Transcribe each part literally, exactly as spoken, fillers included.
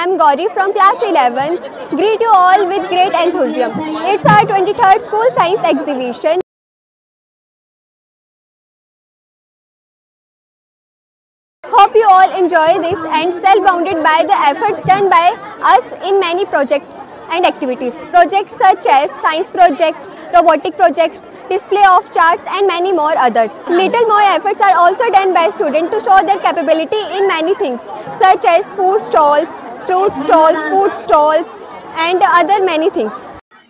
I am Gauri from class eleventh. Greet you all with great enthusiasm. It's our twenty-third School Science Exhibition. Hope you all enjoy this and spellbounded by the efforts done by us in many projects and activities. Projects such as science projects, robotic projects, display of charts and many more others. Little more efforts are also done by students to show their capability in many things such as food stalls, fruit stalls, food stalls and other many things.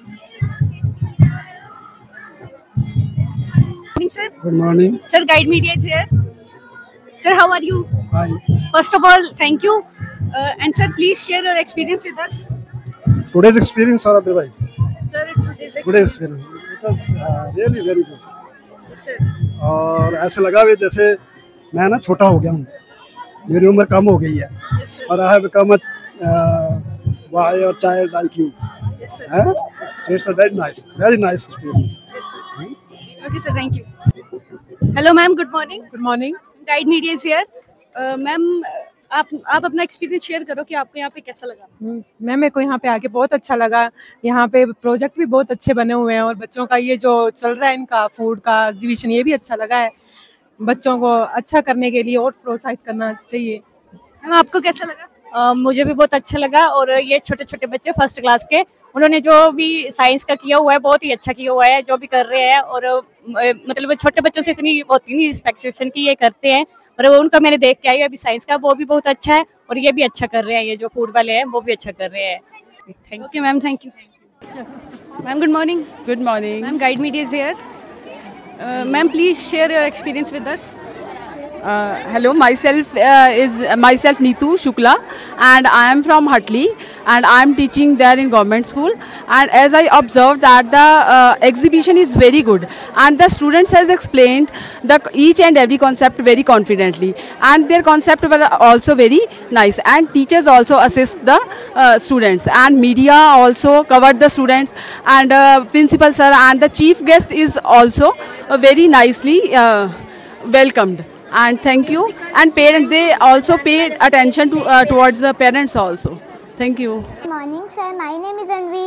Good morning, sir. Good morning. Sir, Guide Media is here. Sir, how are you? Hi. First of all, thank you. Uh, and sir, please share your experience with us. Today's experience or otherwise? Sir, today's experience. Today's experience. It was uh, really very good. Yes, sir. और ऐसे लगा भी जैसे मैं ना छोटा हो गया हूँ, मेरी उम्र कम हो गई है. Yes, sir. और I have become a uh, boy or child like you. Yes, sir. Eh? So it's a very nice, very nice experience. Yes, sir. Hmm? Okay, sir. Thank you. Hello, ma'am. Good morning. Good morning. Guide Media is here. Uh, ma'am आप आप अपना experience share करो कि आपको यहाँ पे कैसा लगा. मैम मेरे को यहाँ पे आके बहुत अच्छा लगा. यहाँ पे प्रोजेक्ट भी बहुत अच्छे बने हुए हैं और बच्चों का ये जो चल रहा है इनका फूड का एग्जीबिशन ये भी अच्छा लगा है. बच्चों को अच्छा करने के लिए और प्रोत्साहित करना चाहिए. मैम आपको कैसा लगा? Uh, मुझे भी बहुत अच्छा लगा और ये छोटे छोटे बच्चे फर्स्ट क्लास के उन्होंने जो भी साइंस का किया हुआ है बहुत ही अच्छा किया हुआ है जो भी कर रहे हैं. और uh, मतलब छोटे बच्चों से इतनी होती नहीं एक्सपेक्टेशन की ये करते हैं और उनका मैंने देख के आई अभी साइंस का वो भी बहुत अच्छा है और ये भी अच्छा कर रहे हैं. ये जो फूड वाले हैं वो भी अच्छा कर रहे हैं. Thank you ma'am. Thank you ma'am. Good morning. Good morning. Ma'am guide media is here. Ma'am please share your experience with us. Uh, hello, myself uh, is uh, myself Neetu Shukla and I am from Hatley and I am teaching there in government school. And as I observed that the uh, exhibition is very good and the students has explained the each and every concept very confidently and their concept were also very nice and teachers also assist the uh, students and media also covered the students and uh, principal sir and the chief guest is also uh, very nicely uh, welcomed. And thank you. And parents, they also paid attention to uh, towards the parents also. Thank you. Good morning, sir. My name is Anvi.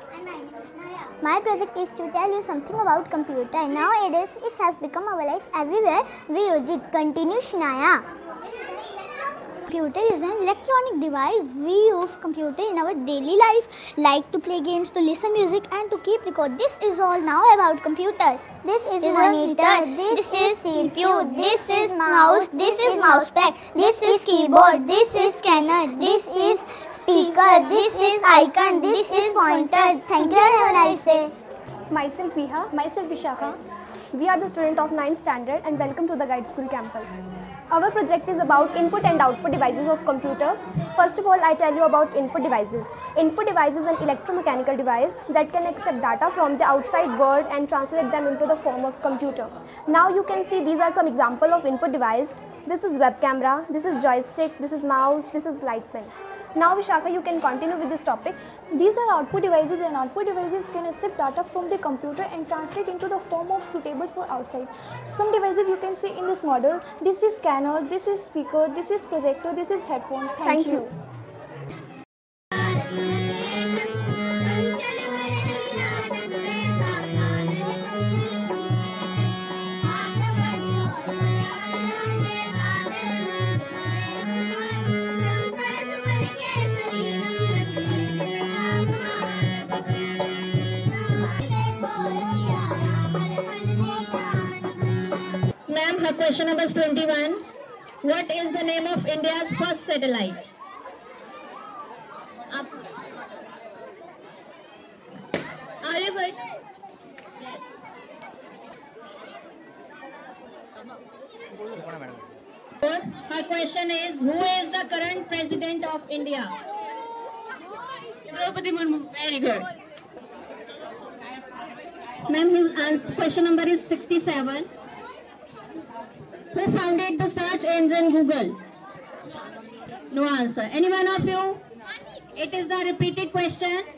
My project is to tell you something about computer. Nowadays, it has become our life everywhere. We use it. Continue, Shinaya. Computer is an electronic device. We use computer in our daily life, like to play games, to listen music and to keep record. This is all now about computer. This is, is monitor, this, this is C P U, this is mouse, this is mousepad, this is keyboard, this is scanner, this is speaker, this is icon, this is pointer. Thank you and have a nice day. Myself Viha, myself Vishakha. We are the student of ninth standard and welcome to the Guide School campus. Our project is about input and output devices of computer. First of all, I tell you about input devices. Input device is an electromechanical device that can accept data from the outside world and translate them into the form of computer. Now you can see these are some example of input device. This is web camera, this is joystick, this is mouse, this is light pen. Now Vishakha, you can continue with this topic. These are output devices and output devices can accept data from the computer and translate into the form of suitable for outside. Some devices you can see in this model. This is scanner, this is speaker, this is projector, this is headphone. Thank, Thank you. you. Ma'am, her question number is twenty-one. What is the name of India's first satellite? Up. Are you good? Yes. Her question is, who is the current president of India? Draupadi Murmu. Very good. Ma'am, his answer, question number is sixty-seven. Who founded the search engine Google? No answer. Any one of you? It is the repeated question.